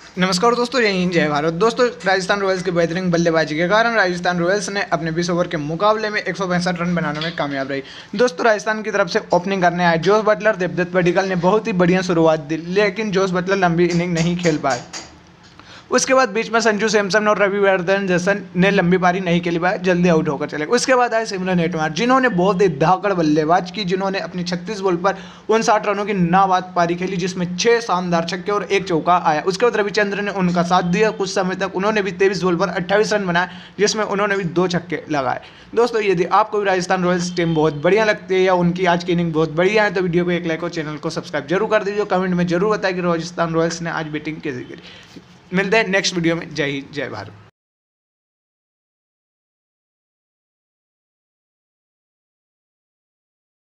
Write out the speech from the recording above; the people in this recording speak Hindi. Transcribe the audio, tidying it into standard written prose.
नमस्कार दोस्तों, जय हिंद, जय भारत। दोस्तों, राजस्थान रॉयल्स की बेहतरीन बल्लेबाजी के कारण राजस्थान रॉयल्स ने अपने 20 ओवर के मुकाबले में 165 रन बनाने में कामयाब रही। दोस्तों, राजस्थान की तरफ से ओपनिंग करने आए जोस बटलर, देवदत्त पडिक्कल ने बहुत ही बढ़िया शुरुआत दी, लेकिन जोस बटलर लंबी इनिंग नहीं खेल पाए। उसके बाद बीच में संजू सैमसन और रविवर्धन जैसन ने लंबी पारी नहीं खेली पाए, जल्दी आउट होकर चले। उसके बाद आए सिमरन हेटमार, जिन्होंने बहुत ही धाकड़ बल्लेबाज की, जिन्होंने अपनी 36 बॉल पर 59 रनों की नाबाद पारी खेली, जिसमें 6 शानदार छक्के और 1 चौका आया। उसके बाद रविचंद्रन ने उनका साथ दिया कुछ समय तक, उन्होंने भी 23 बॉल पर 28 रन बनाए, जिसमें उन्होंने भी 2 छक्के लगाए। दोस्तों, यदि आपको भी राजस्थान रॉयल्स टीम बहुत बढ़िया लगती है या उनकी आज की इनिंग बहुत बढ़िया है तो वीडियो को एक लाइक और चैनल को सब्सक्राइब जरूर कर दीजिए। कमेंट में जरूर बताएं कि राजस्थान रॉयल्स ने आज बैटिंग कैसी करी। मिलते हैं नेक्स्ट वीडियो में। जय हिंद, जय भारत।